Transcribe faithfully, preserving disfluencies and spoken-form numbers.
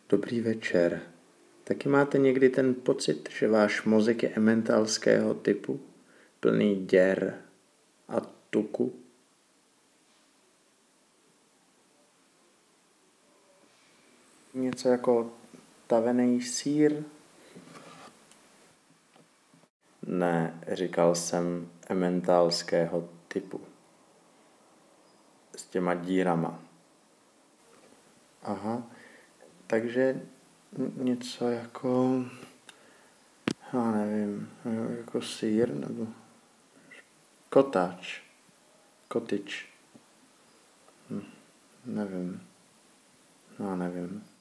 Dobrý večer. Taky máte někdy ten pocit, že váš mozek je ementalského typu, plný děr a tuku? Něco jako tavený sýr? Ne, říkal jsem ementalského typu. S těma dírama. Aha, takže něco jako, já nevím, jako sýr nebo kotáč, kotyč. Hm, nevím, já nevím.